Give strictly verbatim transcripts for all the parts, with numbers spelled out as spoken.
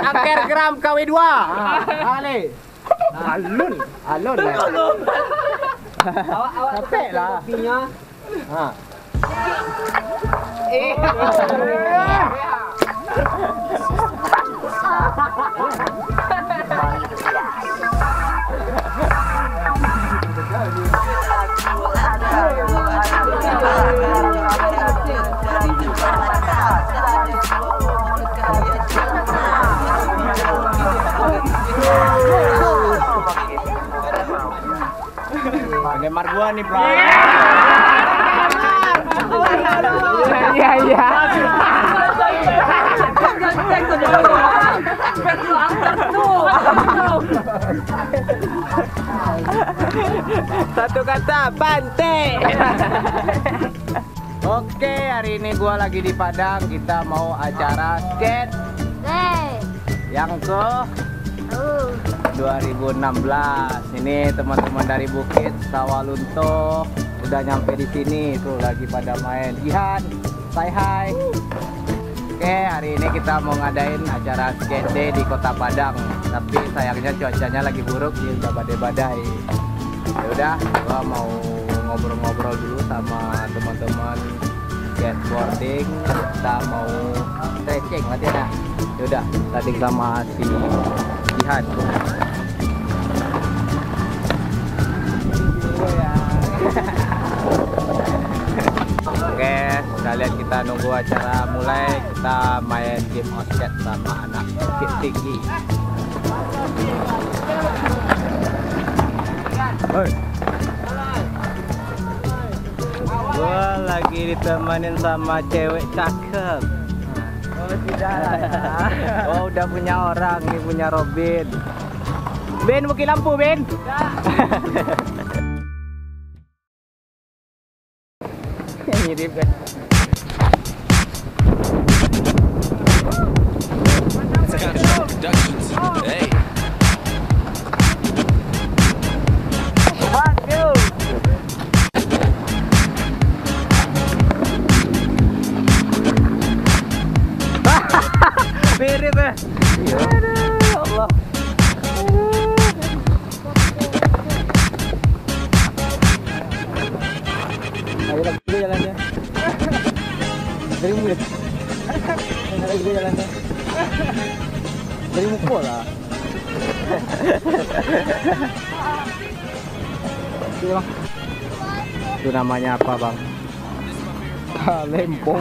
angker gram K W dua. Ale. Alun, alun. Awak awak capek lah. Kopinya. Ha. Eh. Penggemar gua nih, Bro. Iya iya. Satu kata, Bante. Oke, hari ini gua lagi di Padang. Kita mau acara skate yang ke dua ribu enam belas. Ini teman-teman dari Bukit Sawalunto udah nyampe di sini tuh, lagi pada main. Jihan, say hi. Oke, hari ini kita mau ngadain acara skate day di Kota Padang. Tapi sayangnya cuacanya lagi buruk, ini udah badai-badai. Ya udah, gua mau ngobrol-ngobrol dulu sama teman-teman skateboarding. Kita mau stretching latihan. Ya udah, tadi sama si Jihan. Oke, sekalian kita nunggu acara mulai, kita main game osket sama anak Bukit Tinggi. Hoi. Gua lagi ditemanin sama cewek cakep. Oh tidak. Oh udah punya orang nih, punya Robin. Ben, bukit lampu Ben. Mirip kan. Hey. Waduh. Mirip ya. Aduh, Allah. Ayo lagi dulu jalannya. Dari mulut. Ayo lagi dulu jalannya. Dari mukul lah. Itu bang. Itu namanya apa bang? Lempong.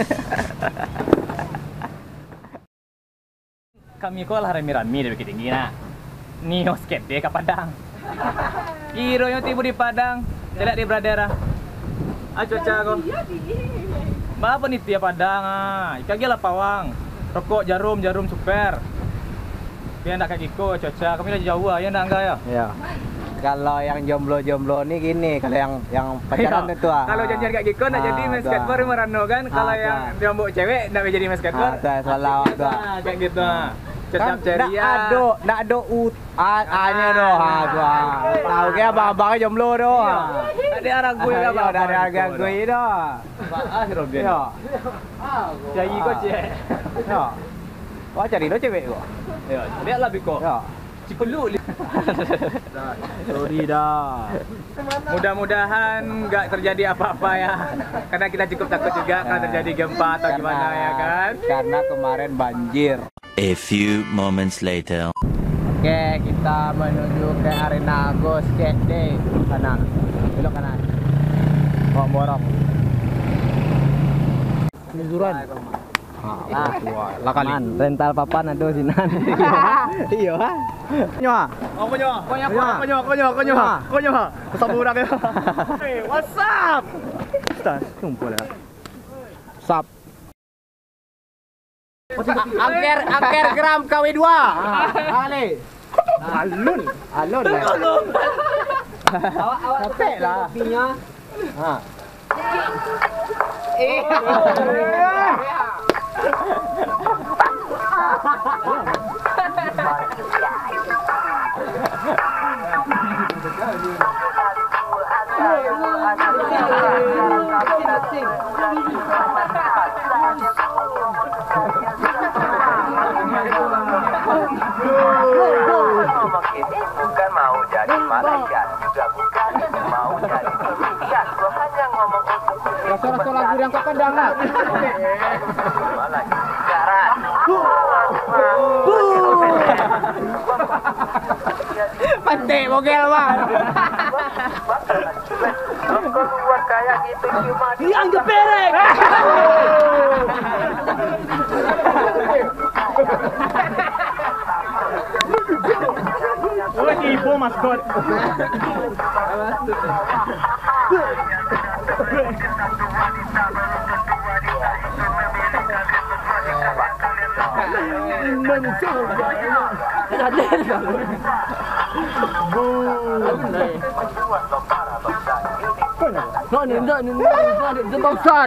Kami ko lah rami-rami dari Bukit Tinggi nak. Nio skate deh ke Padang. Kiro yang tiba di Padang, jelek di Bradera. Ah cuaca ko. Apa nih tiap Padang ah? Ikagi lah pawang. Rokok jarum jarum super. Biar nak kaki ko cuaca. Kami lagi jauh ah, ya nak enggak ya? Ya. Kalau yang jomblo-jomblo nih gini, kalau yang yang pacaran itu ah. Kalau janjian kaki ko nak Ah, jadi main tuh. skateboard merano kan. Kalau Ah, yang tuh. jomblo cewek nak jadi main skateboard. Ah, tuh, salah tuh. Ah, kayak gitu ah. Kan Cecap nak ceria. ado, nak ado ut, ah, anya doh, ha tuh. ah. Tahu ke abang-abangnya jomblo doh. Iya. Ada orang gue Iya, apa? dari harga gue doh. Ah, si Robin. Iya. Jadi kok cek. Ya. Wah cari lo cewek kok. Ya, lihat lah Biko. Ya. Cikulu. Sorry dah. Mudah-mudahan nggak terjadi apa-apa ya. Karena kita cukup takut juga kalau terjadi gempa atau gimana ya kan. Karena kemarin banjir. A few moments later. Oke, kita menuju ke arena Go Skate Day. Kanan. Belok kanan. Bawa borong. Nuzuran. Ah, lah kali. Rental papan ada sinan. Iya. Nyo. Oh, konyo. Konyo, konyo, konyo, konyo. Konyo. Saburak ya. Hey, what's up? Tas, kumpul ya. Sap. Angker angker gram K W dua. Ale. Alun, alun. Awak awak capek lah. Kopinya. Ha. Eh. Ngomong ini bukan mau jadi malaikat, juga bukan mau jadi ikan. Gua hanya ngomong untuk Rasa-rasa lagu yang kau pandang lah. malah jaran. Pantai bogel bang. Keluar kayak gitu cuma Yang jeperek. Lagi ibu maskot. No, ni, no, ni, no, ni, bangsat.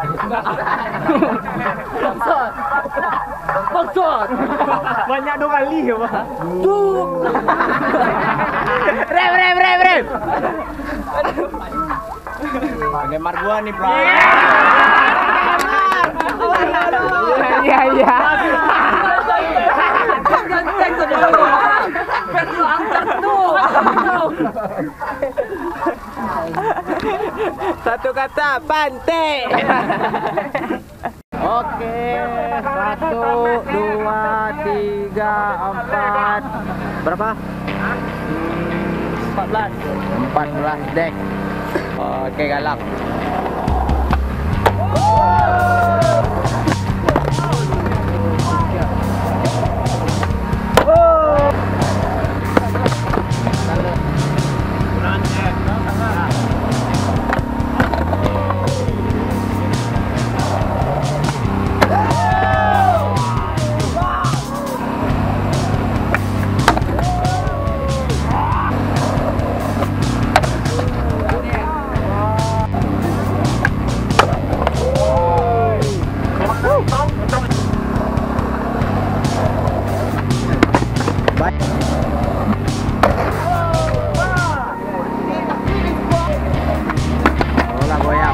Bangsat. Bangsat. Banyak dua kali ya, Pak. Tuh. Rem rem rem rem. Gemar gua nih bro. Iya iya. Ganteng tuh. Perlu angkat tuh. Satu kata pantai. Oke, satu, dua, tiga, empat, berapa? Empat belas. Empat belas dek. Oke galak. Bola goyang.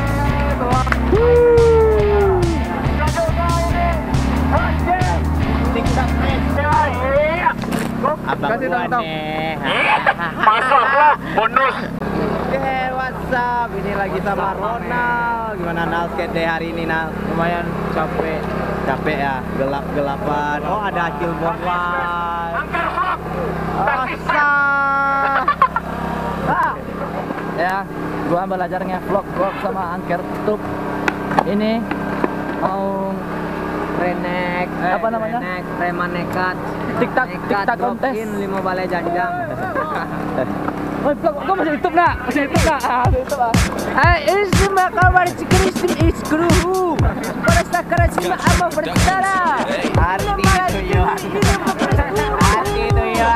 Abang Kasih gua tong-tong. nih. masuklah bonus. Oke, what's up? Ini lagi sama Ronald. Gimana Nal skate day hari ini Nal? Lumayan capek. Capek ya, gelap-gelapan. Oh, ada Akil Borwai. Asa. Ya, gua belajarnya vlog vlog sama angker tutup. Ini mau renek, apa namanya? Renek, preman nekat. Tiktak, tiktak kontes. lima balai jandang. Oh, kok kok masih YouTube nak? Masih YouTube nak? Ah, masih YouTube ah. Hai, ini semua kabar cikristim is kruhu. Pada sakarat semua apa berbicara. Arti itu yo. Arti itu yo.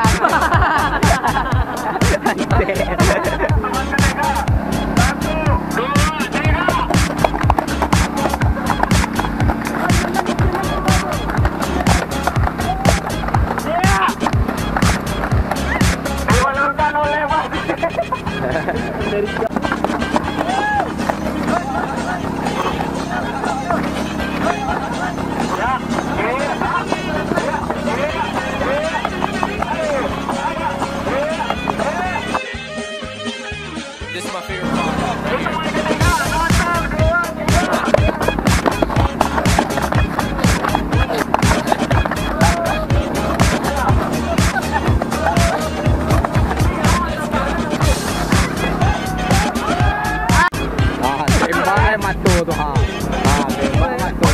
Ah, tembak matu tuh ha. Ah, tembak matu.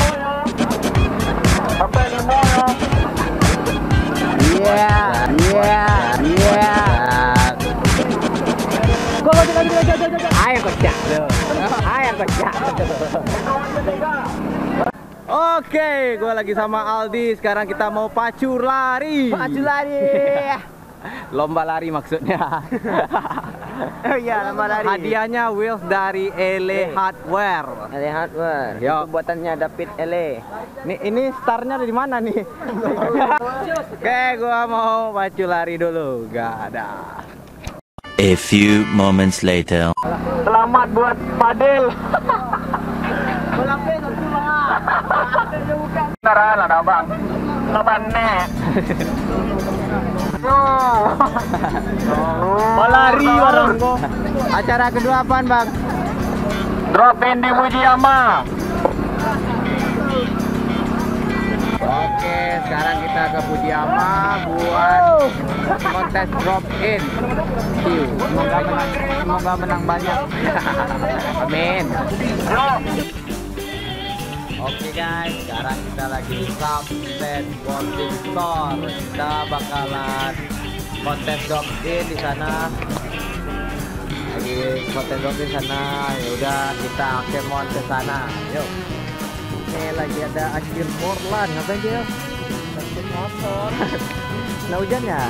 Iya, iya, iya. Gua gua gua gua gua gua. Ayo kocak lu. Ayo kocak. Oke, gua lagi sama Aldi. Sekarang kita mau pacu lari. Pacu lari. Lomba lari maksudnya. Oh iya, lomba lari. Hadiahnya wheels dari Ele Hardware. Ele hardware. Yo. Itu buatannya David Ele. Nih, ini startnya dari mana nih? Oke, gua mau pacu lari dulu. Gak ada. A few moments later. Selamat buat Padel. Beneran ada bang. Balari barang ko. Acara kedua apaan bang? Drop in di Fujiyama. Oke, sekarang kita ke Fujiyama buat kontes drop in. Siu. Semoga menang, semoga menang banyak. Amin. Oke guys, sekarang kita lagi di Substan Boarding Store. Kita bakalan kontes drop in di sana. Lagi kontes drop in di sana. Ya udah, kita kemon ke sana. Yuk. Ini lagi ada akhir Portland, ngapain dia? Takut motor. Nah hujannya.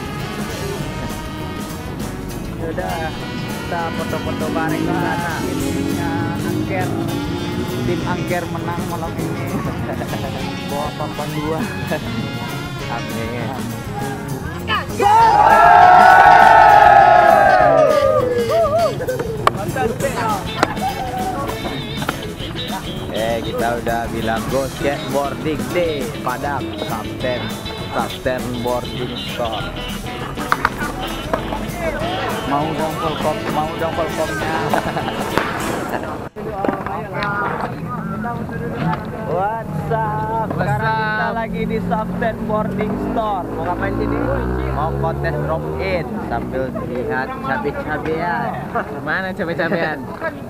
Ya udah, kita foto-foto bareng ke sana. Ini angker, tim angker menang malam ini. Bawa papan dua. Amin. Eh kita udah bilang go skateboarding day Padang Substan Substan Boarding Store. Mau dong kolkom, mau dong kolkomnya. What's up? Sekarang kita lagi di Substan Boarding Store. Mau ngapain sini? Mau kontes drop in sambil lihat cabe-cabean. Mana cabe-cabean?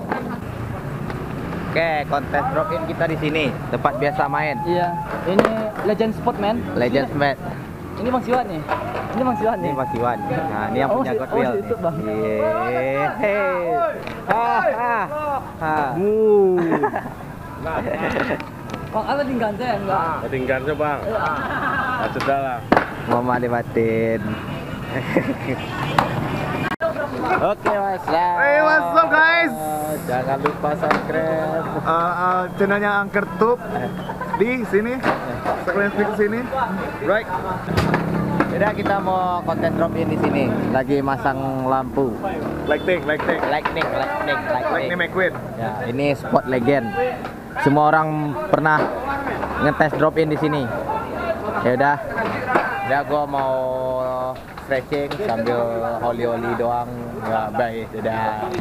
Oke, kontes drop in kita di sini, tempat biasa main. Iya, ini legend spot man. Legends Match. Ini Bang Siwan nih. Ini Bang Siwan Ini nih. Mas Iwan. Nah, ini yang Oh, punya si- God oh, Wheel si nih. itu, Bang. Yeay. Ha ha. Ha. Bang, apa tinggal saya enggak? Tinggal coba bang. Ah, sudah lah. Mama dibatin. Oke, Mas. Hey, what's up, guys? Jangan lupa subscribe. Uh, uh, channelnya Angker Tube di sini. Sekalian klik ke sini. Right. Udah kita mau konten drop in di sini. Lagi masang lampu. Lightning, lightning. Lightning, lightning, Lightning lightning. McQueen. Ya, ini spot legend. Semua orang pernah ngetes drop in di sini. Ya udah. Ya gua mau stretching sambil oli-oli doang. Ya baik, sudah.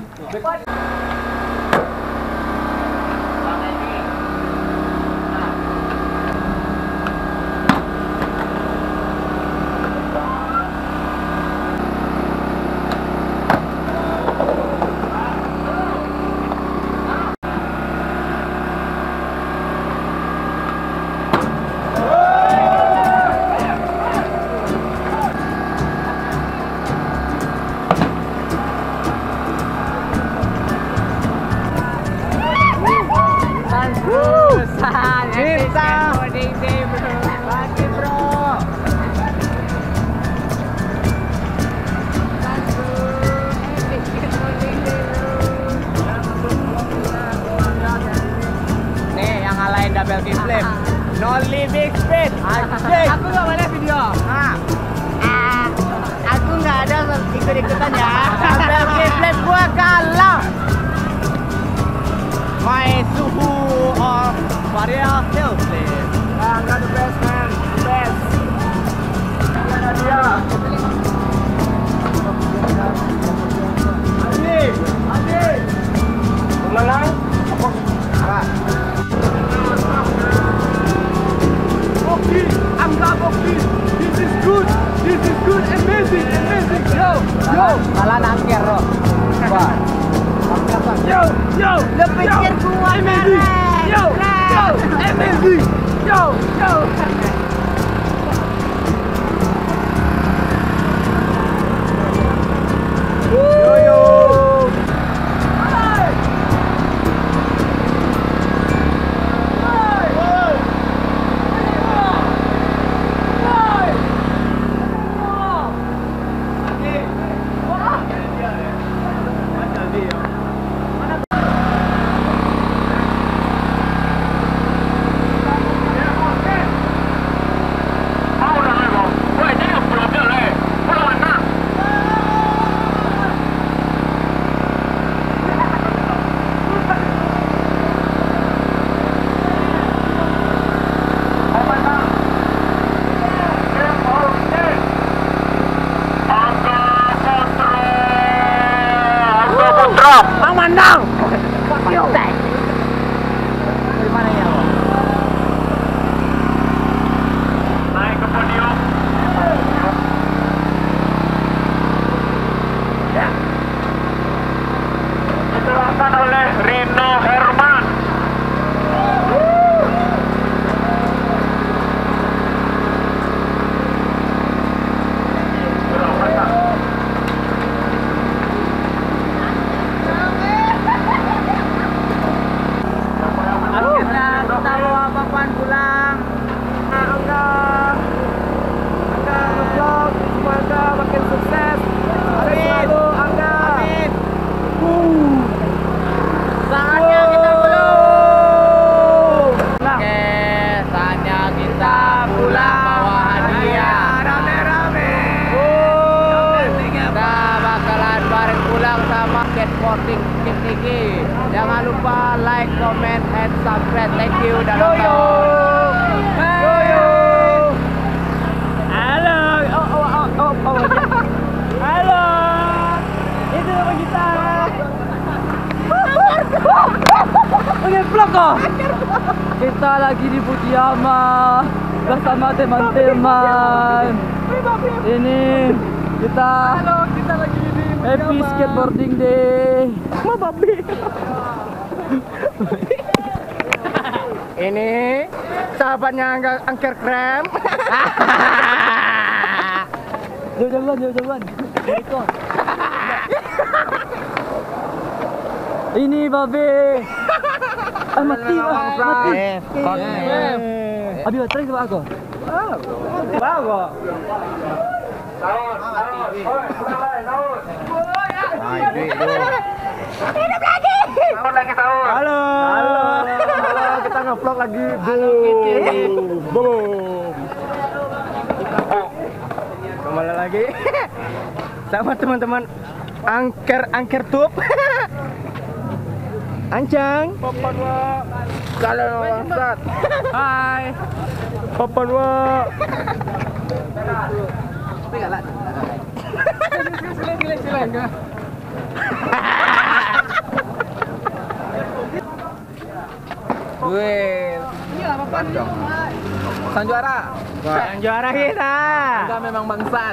Cinta. Lagi bro. Nih yang ngalahin double kickflip. No living speed. Anjing. Aku enggak boleh video. Ah. Ah. Aku nggak ada ikut-ikutan ya. Double kickflip gua kalah. My suhu of varial tail flip. Ah, I'm the best man, the best. Mana dia? Andi, Andi. Menang? Apa? Boki, I'm not Boki. This is good. This is good. Amazing, amazing. Yo, yo, Malah nangkir loh. Wah. yo, yo. Lu pikir gua amazing. Yo, yo, amazing. Yo, yo. Yo, yo. menang. Fuck you. Dari mana ya? Naik ke podium. Diserahkan oleh Rino Herman. Akhirnya kita bawa papan pulang. Angga, Angga nge-vlog, semoga makin sukses. Sukses selalu, Angga. Amin. Uh. Saatnya kita pulang. Oke, saatnya kita pulang bawa hadiah. Rame-rame. Kita bakalan bareng pulang sama skateboarding K T G. Jangan lupa like, comment, and subscribe. Thank you. Dan nonton. Yoyo. Halo. Oh, oh, oh, oh, oh. Halo. Itu nama kita. Oke, vlog kok. Kita lagi di Fujiyama bersama teman-teman. Ini kita Halo, kita lagi di happy skateboarding day. Ma babi. Ini sahabatnya Angga Angker Krem. Jauh jauhan, jauh jauhan. Ini babe. Ah, mati lah, mati. Abi baterai coba aku. Bago. Sahur lagi sahur. Halo. Halo. Halo, kita nge-vlog lagi. Boom. Kembali lagi sama teman-teman Angker Angker Tube. Ancang. Papan wa. Kalian bangsat. Hai. Papan wa. Wih. Sang juara. Sang juara kita. Enggak memang bangsat.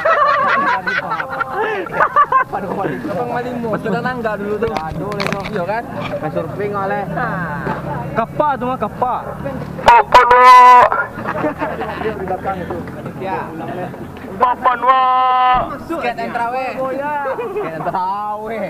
Abang malingmu. Sudah nangga dulu tuh. Aduh, leno. Iya kan? Main surfing oleh. Kapa tuh mah kapa. Papan wa. Ya. Papan wa. Skate and trawe. Skate and trawe.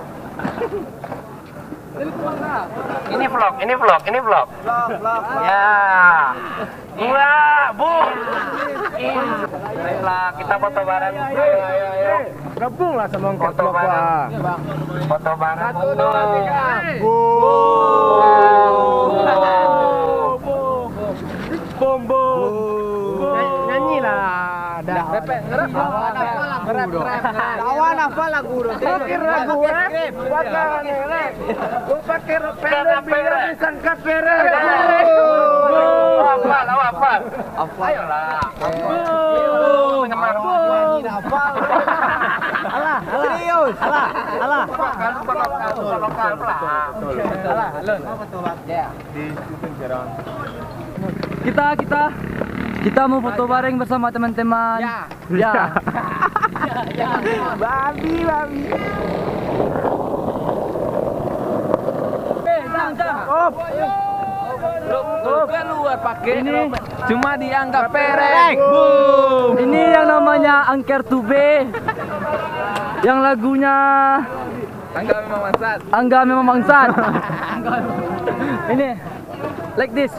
Ini vlog, ini vlog, ini vlog. Ya. Wah, Bu. Baiklah, kita foto bareng. Ayo, ayo, ayo. Gabung lah sama Angker Foto vlog bareng. Wah. Foto bareng. Satu, dua, tiga. Bom bom. Nyanyi lah. Dah. Rep, rep. Rep, rep. Kawan apa lagu udah? Pakai lagu rap. Pakai rap. Gua pakai rap pendek biar disangka pere. Apa, apa, apa? Apa? Ayolah. Alah, serius. Alah, alah. Lokal, lokal, lokal, lokal. Alah, alun. Ya. Kita kita kita mau foto bareng bersama teman-teman. Ya. Ya. Babi, babi. Eh, jang, jang. Op. Lu keluar pakai Ini cuma dianggap perek. Ini yang namanya Angker Tube. Yang lagunya Angga memang bangsat. Angga memang bangsat. Ini like this.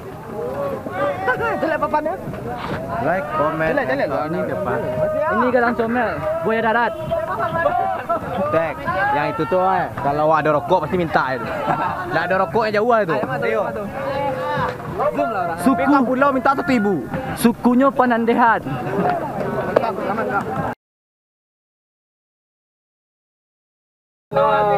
Jelek papannya. Like, comment, Jelek, jelek loh. ini depan. Ini gadang comel, buaya darat. Tek, yang itu tuh eh. Kalau ada rokok pasti minta itu. Enggak ada rokoknya jauh itu. Ayo. Suku pulau minta satu ibu. sukunya Panandehan. Aman enggak?